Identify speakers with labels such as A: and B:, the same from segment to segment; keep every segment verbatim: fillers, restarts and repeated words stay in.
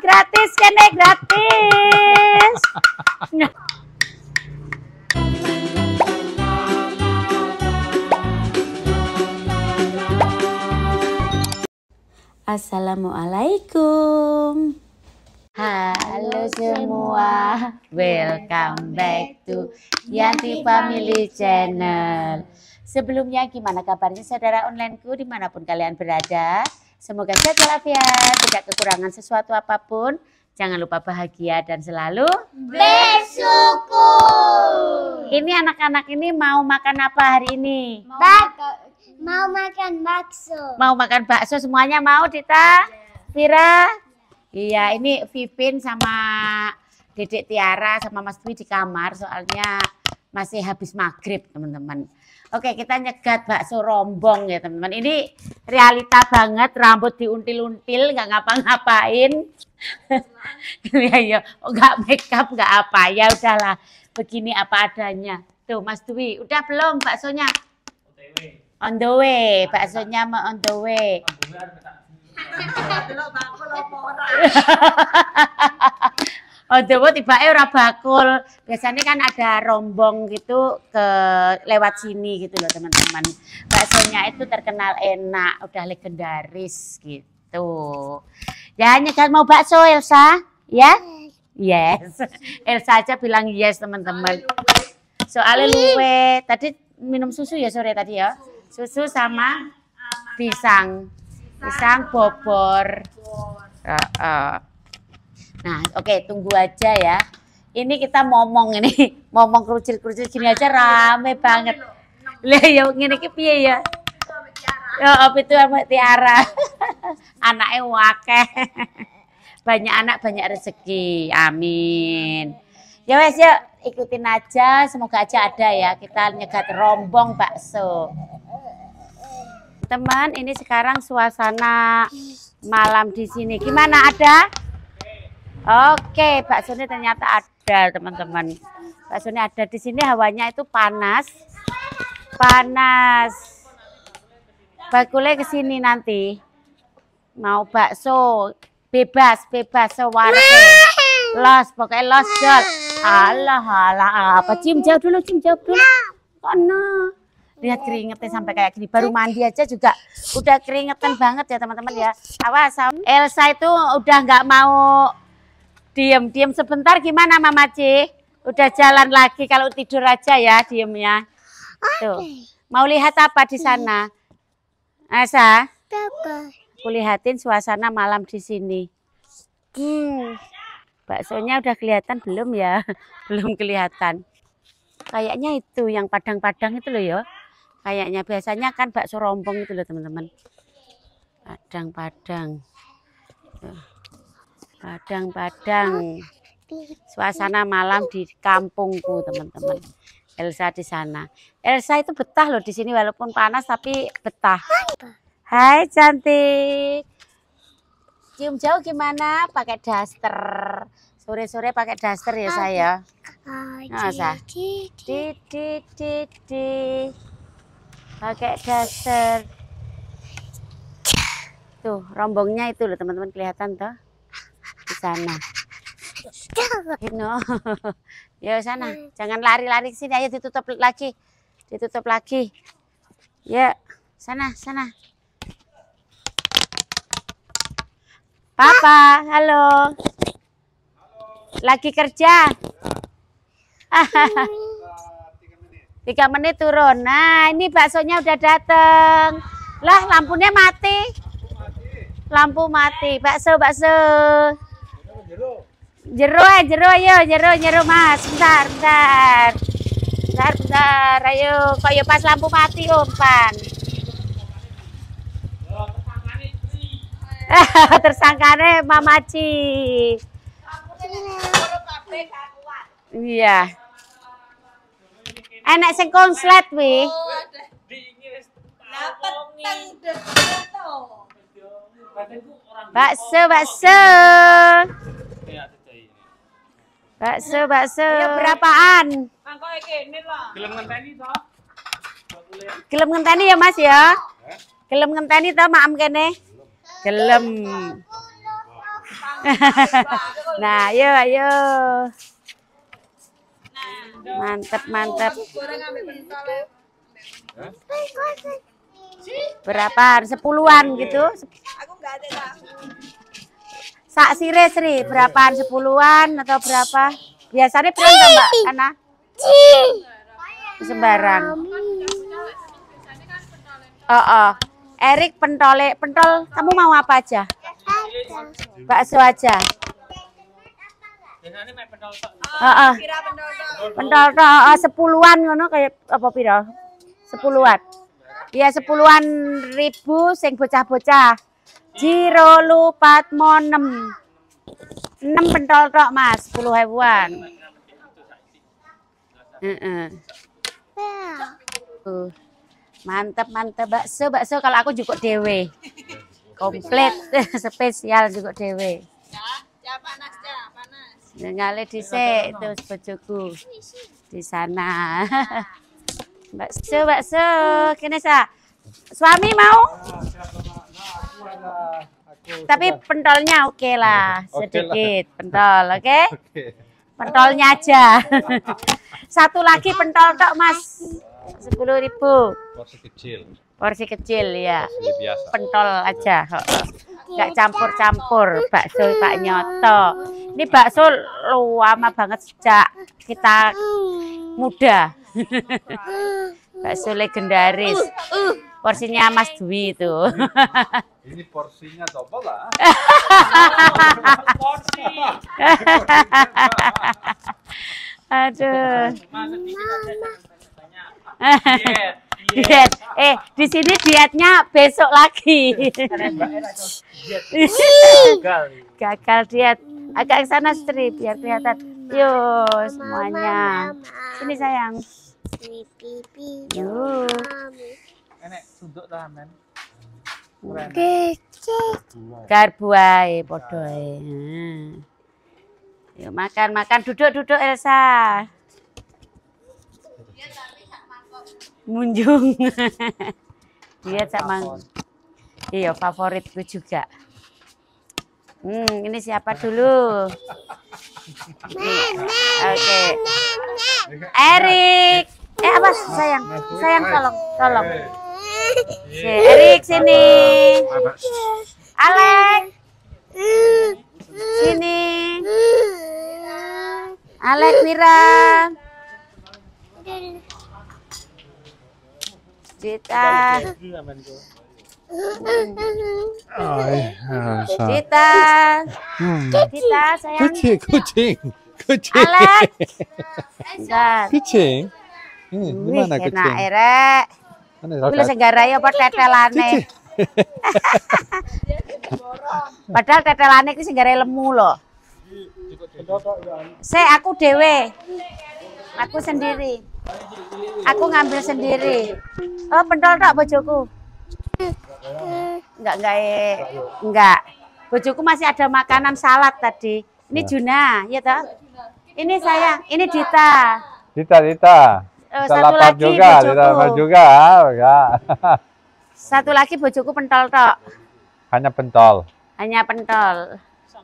A: gratis kene gratis. Assalamualaikum. Halo semua, welcome back to Yanti Family Channel. Sebelumnya gimana kabarnya saudara onlineku dimanapun kalian berada? Semoga sehat walafiat, tidak kekurangan sesuatu apapun. Jangan lupa bahagia dan selalu bersyukur. Ini anak-anak ini mau makan apa hari ini?
B: Mau, makan, mau makan bakso.
A: Mau makan bakso semuanya mau, Dita? Vira? Iya, ini Vivin sama Dedek Tiara sama Mas Dwi di kamar soalnya masih habis maghrib teman-teman. Oke, kita nyegat bakso rombong ya teman-teman. Ini realita banget, rambut diuntil-until, nggak ngapa-ngapain. Ya ya, nggak make up, nggak apa. Ya udahlah, begini apa adanya. Tuh Mas Dwi, udah belum baksonya? On the way, baksonya mau on the way. Oh, dewo tibake ora bakul. Biasanya kan ada rombong gitu ke lewat sini gitu loh teman-teman. Baksonya itu terkenal enak, udah legendaris gitu. Ya, nyegat mau bakso Elsa? Ya? Yes. Elsa aja bilang yes teman-teman. Soalnya luwe. Tadi minum susu ya sore tadi ya? Susu sama pisang. Pisang bobor. Uh, uh. Nah, oke, okay, tunggu aja ya. Ini kita ngomong ini, ngomong kerucil-kerucil gini aja rame banget. Lah ya ngene iki piye ya? Ya apa itu sama Tiara. Anaknya wakeh. Banyak anak banyak rezeki. Amin. Ya wes ya, ikutin aja, semoga aja ada ya. Kita nyegat rombong bakso. Teman, ini sekarang suasana malam di sini. Gimana, ada? Oke, baksonya ternyata ada, teman-teman. Baksonya ada di sini, hawanya itu panas. Panas. Bakulnya ke sini nanti. Mau bakso, bebas, bebas sewarga. Los, pokoknya los, jol. Alah, alah, apa? Cium jauh dulu, cium jauh dulu. Karena lihat keringetnya sampai kayak gini, baru mandi aja juga udah keringetan banget ya teman-teman ya. Awas, Elsa itu udah nggak mau diem, diem sebentar. Gimana Mama C? Udah jalan lagi, kalau tidur aja ya diemnya. Tuh, mau lihat apa di sana? Elsa? Aku lihatin suasana malam di sini. Hmm, baksonya udah kelihatan belum ya? Belum kelihatan. Kayaknya itu yang padang-padang itu loh ya. Kayaknya biasanya kan bakso rombong itu loh teman-teman. Padang-padang. Padang-padang. Suasana malam di kampungku teman-teman. Elsa di sana. Elsa itu betah loh di sini walaupun panas tapi betah. Hai cantik. Cium jauh gimana? Pakai daster. Sore-sore pakai daster ya saya. Nah, di di di di pakai daster. Tuh rombongnya itu loh teman-teman, kelihatan toh di sana. No. Ya sana, jangan lari-lari ke sini. Ayo ditutup lagi, ditutup lagi. Ya sana sana. Papa, halo. Lagi kerja. Tiga menit turun. Nah ini baksonya udah dateng. Lah lampunya mati. Lampu mati. Bakso bakso. Jero eh jero ayo jero jero mas. Bentar bentar. Bentar bentar. Ayo kok pas lampu mati umpan. Tersangkane Mama Ci. Iya. Enak sing konslet wi. Bakso, bakso. Bakso, bakso. Ayo berapaan? Gelem ngenteni toh? Gelem ngenteni ya Mas ya? Gelem ngenteni toh maam kene? Gelem. Nah, ayo, ayo. Mantep, mantep. Berapaan? Sepuluhan gitu?
C: Aku nggak ada lah.
A: Sak sire Sri, berapaan? Sepuluhan atau berapa? Biasanya berapa Mbak Ana? Sembarang. Oh, oh. Erik pentole, pentol. Kamu mau apa aja? Bakso aja. Oh, oh.
C: Kira pendodol.
A: Pentol tok oh, sepuluhan ngono kayak apa pira? Sepuluhan. Ya sepuluhan ribu sing bocah-bocah. Jiro lupat monem. enam pentol tok Mas, sepuluh ribuan. Heeh. Uh, mantap mantap bakso bakso kalau aku juga dewe. Komplit spesial juga dewe.
C: Ya, panas ya, panas.
A: Nyale dhisik itu bojoku di sana. Bakso bakso kene sa. Suami mau? Tapi pentolnya oke okay lah, sedikit pentol, oke? Okay? Pentolnya aja. Satu lagi pentol tok Mas, sepuluh ribu.
D: Porsi kecil.
A: Porsi kecil ya.
D: Porsi biasa.
A: Pentol aja, nggak campur-campur. Bakso Pak Nyoto. Ini bakso lama banget sejak kita muda. Bakso legendaris. Porsinya Mas Dwi itu.
D: Ini porsinya double lah.
A: Aduh. Diet. Eh, di sini dietnya besok lagi. Gagal diet. Agak ke sana Sri biar kelihatan. Yo, semuanya. Sini sayang. Yo.
E: Enek suduk ta men.
A: Garbu ae padha ae. Hmm. Yuk makan makan duduk-duduk Elsa. Munjung. Dia sama iya favoritku juga. Hmm, ini siapa dulu? Oke. Erik. Eh apa sayang? Sayang tolong, tolong. Si Erik sini. Alek. Sini. Alek Mira. Cita. Cita. Cita sayang.
D: Kucing, kucing, kucing.
A: Alek. Bentar.
D: Kucing. Ini gimana
A: Wih,
D: kucing?
A: enak erek.
D: Mana
A: Kuwi senggarai apa tetelane. Padahal tetelane iki senggarai lemu loh. Se aku dewe. Aku sendiri. Aku ngambil sendiri. Oh, pentol tok bojoku. Enggak, enggak, enggak. Bojoku masih ada makanan salad tadi. Ini Juna, ya toh? Ini sayang, ini Dita.
D: Dita, Dita.
A: Oh,
D: Kita
A: satu
D: lapar
A: lagi
D: juga,
A: bojoku.
D: Dita lapar juga, ya.
A: Satu lagi bojoku pentol tok.
D: Hanya pentol.
A: Hanya pentol.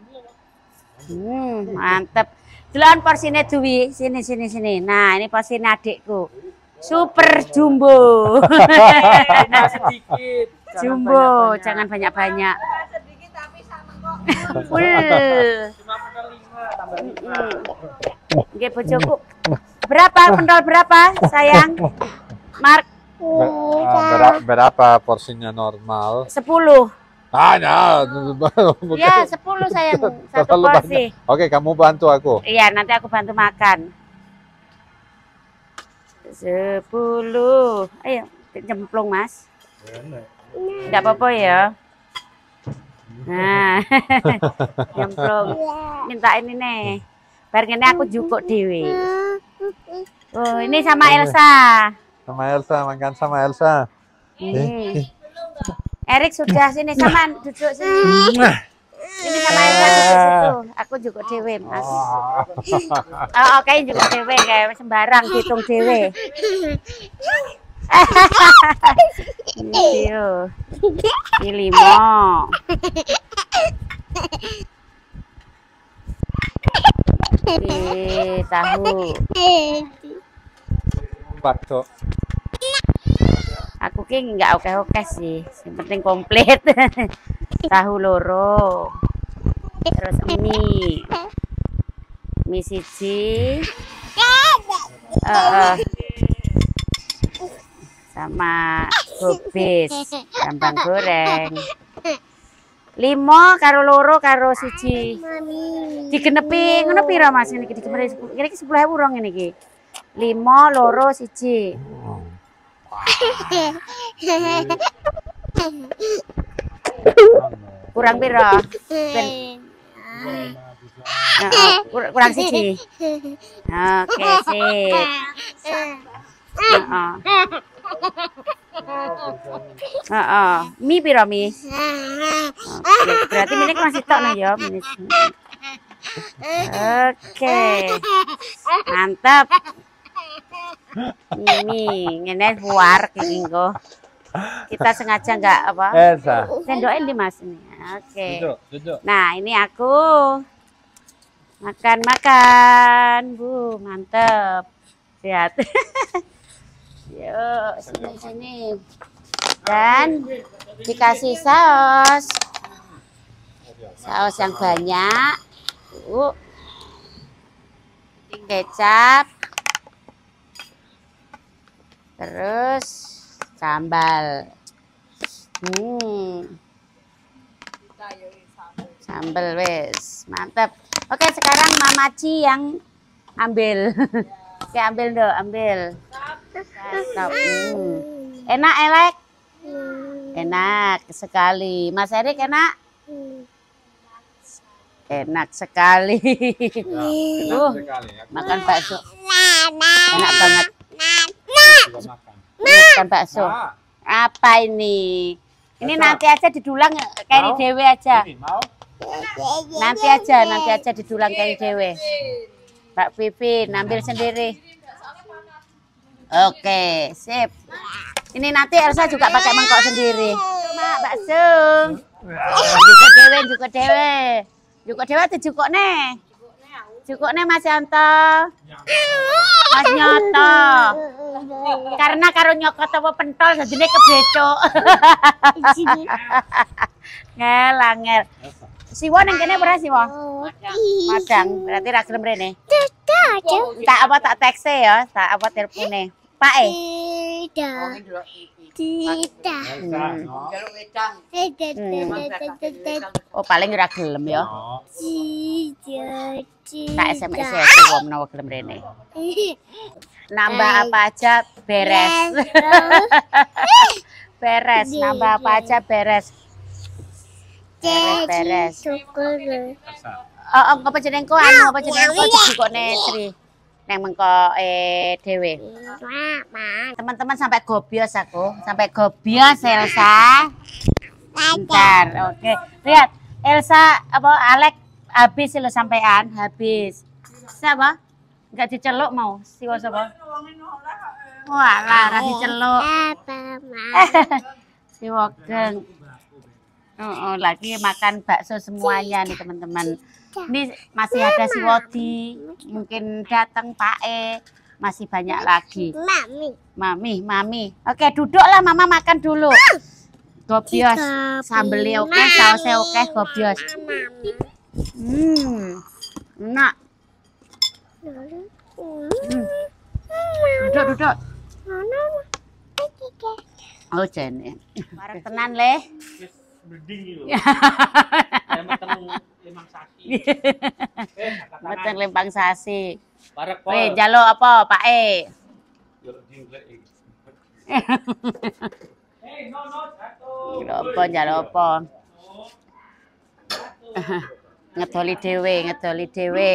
A: Hmm, mantep. Duluan porsinya Dwi, sini sini sini. Nah, ini porsinya adikku. Super jumbo.
E: Sedikit.
A: Jumbo, jangan banyak-banyak.
C: Sedikit tapi sama kok.
A: Full.
E: Cuma pentol lima tambah lima.
A: Nggih bojoku. Berapa pentol berapa, sayang? Mark
D: Ber- ah, bera- berapa porsinya normal?
A: sepuluh.
D: Hanya.
A: Ya, sepuluh sayang. Satu
D: Terlalu
A: porsi.
D: banyak. Oke, kamu bantu aku.
A: Iya, nanti aku bantu makan. Sepuluh. Ayo, cemplung Mas. Enggak apa-apa ya. Nah, cemplung. Minta ini nih. Bar ngene aku jukuk dewe. Oh, ini sama Elsa.
D: Sama Elsa, makan sama Elsa.
A: Hmm. Erik sudah sini sama duduk sini. Ini sama Elsa duduk situ. Aku jukuk dewe, Mas. Oh, oke juga dewe kayak sembarang dihitung dewe. Ini limo. Di tahu.
D: Bakso.
A: Aku ki nggak oke-oke sih, yang penting komplit. Tahu loro, terus mie, mie siji, uh, sama gobis, kambang goreng. Limo karo loro karo siji. Digenepi ngono pira Mas niki digenepi kira iki sepuluh ewu rong niki. Limo loro siji. Kurang piro? Nah, kurang siji. Oke, sip. Heeh. Heeh. Mie piro mie? Oke, berarti ini masih tok nih ya, mie. Oke. Mantap. Mie, ngene war kengko. Kita sengaja enggak apa?
D: Elsa.
A: Sendokin di Mas ini. Oke.
D: Duduk, duduk.
A: Nah, ini aku makan-makan, Bu, mantep. Lihat. Yuk, sini-sini. Dan dikasih saus. Saus yang banyak. Uh. Kecap. Terus sambal. Hmm. Sambal wes, mantap. Oke, sekarang Mamaci yang ambil. Oke, ambil dong, ambil. Stop. Hmm. Enak, elek? Enak sekali. Mas Erik enak? Enak sekali. Uh, makan bakso. Enak banget. Makan bakso. Apa ini? Ini nanti aja didulang kayak dewe aja. Nanti aja, nanti aja didulang kayak dewe. Mbak Pipin, ambil sendiri. Oke, sip. Ini nanti Elsa juga pakai mangkok sendiri. Mak, bakso. Juga dewe, juga dewe. Juga dewe atau juga nih? Juga nih Mas Yanto. Mas Nyoto. Karena karo nyokot apa pentol jadinya kebecok. Ngelangel. Siwa neng kene berapa Siwa? Madang, berarti ra gelem rene. Tak apa tak tekse ya, tak apa telepone. Pak e.
B: Tidak. Tidak.
A: Oh, paling ora gelem ya.
B: Tidak.
A: Tak S M S ya Siwa menawa gelem rene. Nambah apa aja beres. Beres, nambah apa aja beres. Beres. Oh, oh, apa jeneng ko anu apa jeneng ko dijukone Sri. Neng mengko eh dhewe. Teman-teman sampai gobios aku, sampai gobios Elsa. Bentar, oke. Lihat, Elsa apa Alek habis lo sampean, habis. Siapa? Enggak diceluk mau. Siwa sapa? Wah, lah diceluk. Siwa geng. Oh, oh, lagi makan bakso semuanya nih teman-teman. Ini masih ada si Wodi, mungkin datang Pak E, masih banyak lagi.
B: Mami.
A: Mami, mami. Oke, duduklah Mama makan dulu. Gobios, sambelnya oke, sausnya oke, gobios. Hmm, enak. Hmm. Duduk, duduk. Oh, jane. Bareng tenan le. Meteng lempang sasi. Weh, jalo apa, Pak E? Jalo apa, jalo apa? Ngedoli dhewe, ngedoli dhewe.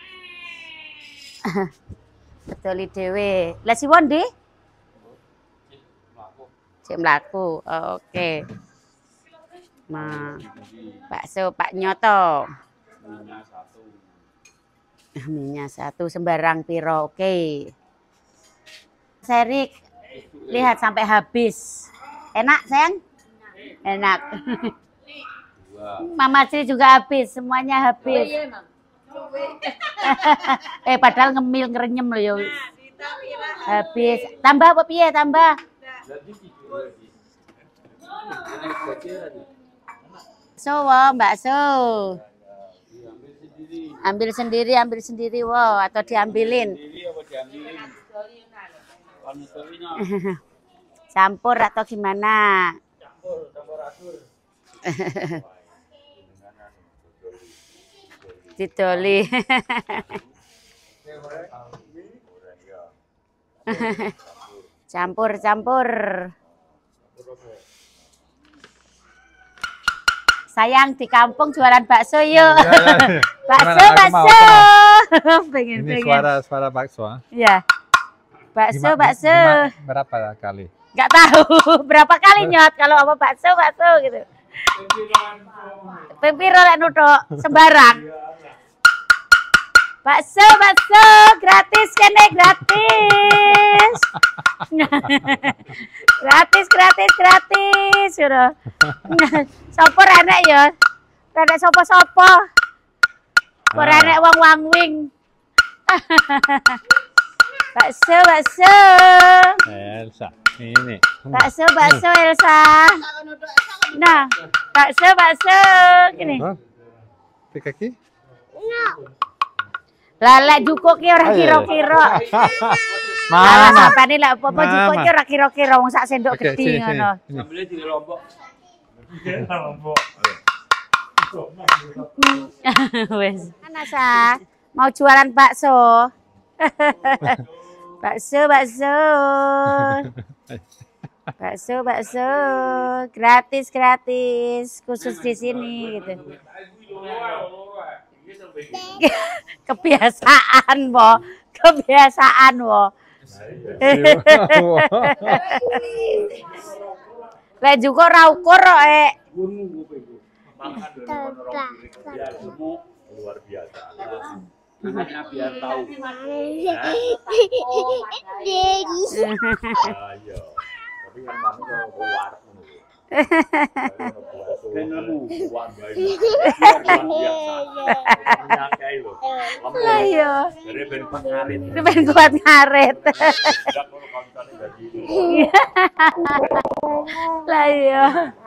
A: Ngedoli dhewe. Lah si Wondi? Cek mlaku. Oh, oke. Nah, bakso Pak Nyoto. Minyak satu sembarang piro, oke. Serik, lihat sampai habis. Enak sayang? Enak. Mama Sri juga habis, semuanya habis. Eh padahal ngemil ngerenyem loh yo. Habis. Tambah apa piye tambah? So, wow, bakso. Ambil sendiri, ambil sendiri, wow, atau diambilin. Campur atau gimana?
E: Campur, campur adur.
A: Didoli. Campur, campur. Sayang di kampung jualan bakso yuk. Bakso, bakso. Pengen,
D: Ini
A: pengen.
D: suara suara bakso. ah.
A: Iya. Bakso,
D: Gima-
A: bakso.
D: gima- berapa kali?
A: Nggak tahu berapa kali nyot kalau apa bakso, bakso gitu. Pempiro lek nuthuk sembarang. Bakso, bakso, gratis kene gratis. Gratis, gratis, gratis. Ngono. Sopo renek ya? Renek sopo-sopo? Ora
D: Ah.
A: renek wong wangwing. Bakso, bakso.
D: Elsa, ini.
A: Bakso, bakso Elsa. Nah, bakso, bakso. Gini.
D: Hah? Di kaki?
A: Lalek jukuk ki ora
D: Oh, iya, iya.
A: kira-kira. Alah
D: Mana?
A: sapane lek apa-apa
D: Mama.
A: jukuk ki ora kira-kira wong sak sendok
D: Oke,
A: gedhi
D: sini, sini.
A: ngono.
D: Ini.
E: Sambelnya di lombok.
A: Wes. Ana sa, mau jualan bakso. Bakso, bakso. Bakso, bakso. Gratis, gratis. Khusus di sini gitu. Kebiasaan, Bo. Kebiasaan, Bo. Lek juga ora ukur kok, eh.
E: Luar biasa. Anaknya biar tahu. Ayo. Tapi kan kamu kalau keluar kan lemu keluar bayi.
A: Lah iya.
E: Dari ben pengarit.
A: Itu ben kuat ngaret.
E: Tidak kalau kamu dari
A: Lah iya.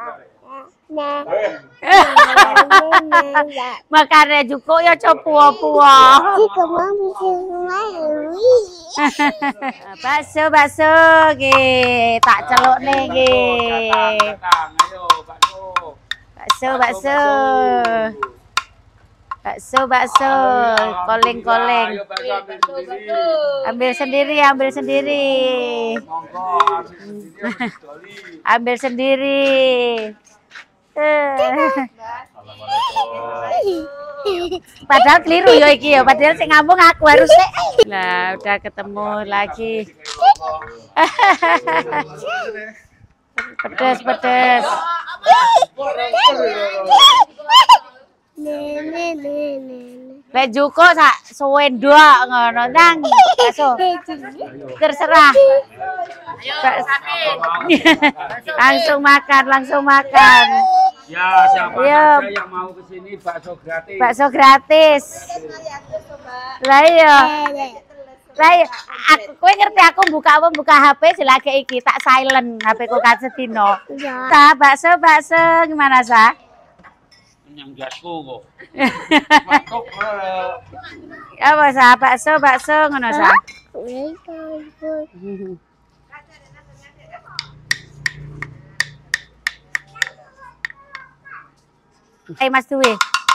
A: Makane juko ya copo-puo. Bakso, bakso nggih, tak celukne nggih.
E: Ayo bakso.
A: Bakso, bakso. Bakso, bakso, koleng-koleng.
E: Ayo bakso ambil sendiri.
A: Ambil sendiri, ambil sendiri.
E: Monggo ambil sendiri.
A: Ambil sendiri. Eh. Padahal keliru ya iki ya, padahal sing ngambung aku harusnya. Lah udah ketemu lagi. Pedes, pedes. Lek juko sak suwe ndok ngono nang. Bakso. Terserah. Bak- Langsung makan, langsung makan.
E: Ya, siapa
A: Iya.
E: saja yang mau ke sini bakso gratis.
A: Bakso gratis. Lah iya. Lah iya, aku kowe ngerti aku buka apa buka H P silake iki tak silent H P ku kasetino. Sa bakso bakso gimana sa?
E: Yang gasku kok.
A: Apa sa bakso bakso ngono sa? Eh Mas Dwi.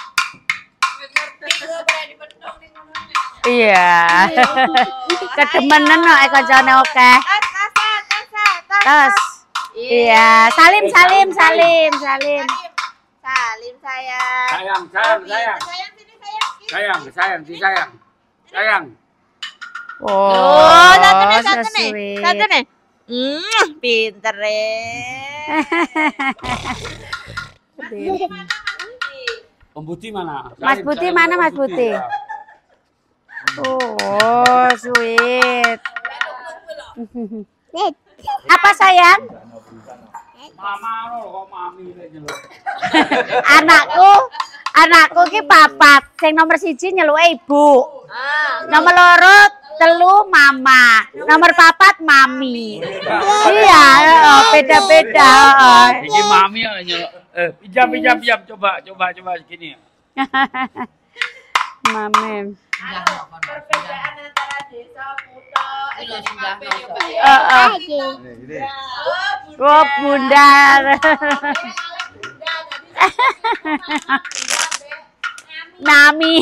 A: Iya. Kedemenan kok kancane akeh. Terus. Iya, salim salim salim salim.
C: Salim sayang.
E: Sayang, sayang, sayang.
C: Sayang sini sayang.
E: Sayang, sayang, si sayang. Sayang.
A: Oh,
C: satu nih,
A: so
C: satu nih.
A: sweet.
C: Satu nih. Hmm, pinter eh.
E: Om Budi mana?
A: Mas
E: Salim,
A: Budi
E: salim
A: mana,
E: Om
A: Mas Budi?
E: Ya.
A: Oh, sweet. Apa sayang?
E: Mama lo kok mami ini lho.
A: Anakku, Anakku ki papat, sing nomor siji nyeluke ibu. Nomor loro telu mama, nomor papat mami. Iya, beda-beda.
E: Iki mami ya nyelok. Eh, pinjam pinjam pinjam coba coba coba gini.
A: Mami.
C: Perbedaan antara desa Kuto itu
A: Heeh. Oh, bundar. Nami.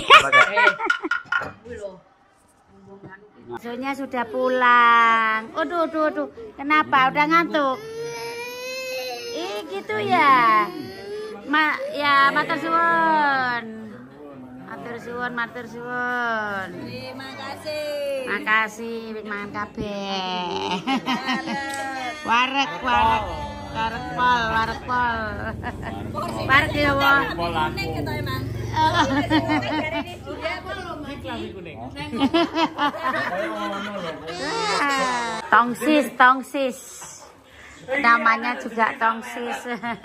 A: Soalnya sudah pulang. Aduh, aduh, aduh. Kenapa? Udah ngantuk? Ih, gitu ya. Ma, ya, matur suwun. Matur suwun, matur suwun.
C: Terima kasih.
A: Makasih, wis mangan kabeh. Warek, warek. Warek pol, warek pol. Warek ya, Wo.
C: Kuning gitu emang.
A: Tongsis, tongsis. Namanya juga tongsis.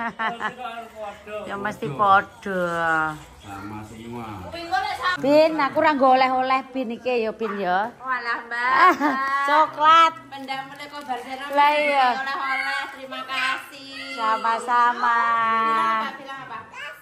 A: Ya mesti podo.
E: Sama semua.
A: Bin, aku ora goleh-oleh bin iki ya, Bin ya.
C: Walah, Mbak.
A: Coklat.
C: Pendamune kok Barcelona.
A: Lah iya.
C: Oleh-oleh, terima kasih.
A: Sama-sama.
C: Bilang apa?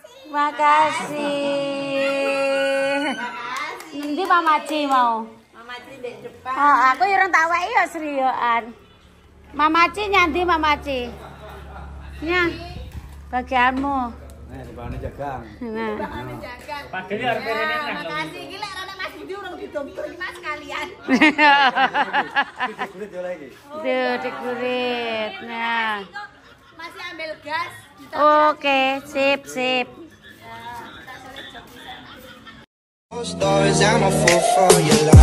A: Makasih. Nanti Mama Ci mau.
C: Mama Ci di depan.
A: Oh, aku yo ora tak weki ya seriusan. Mama Ci nyandi Mama Ci. Nya. Bagianmu.
D: Nih, dibane jagang.
A: Nah.
E: Padahal arep rene nang.
C: Makasih iki lek ana Mas Budi urung didompo iki Mas kalian.
D: Kulit yo lagi.
A: Tuh, dikurit. Nah.
C: Masih ambil gas.
A: Oke, sip, sip.
F: Stories, I'm a fool for your love.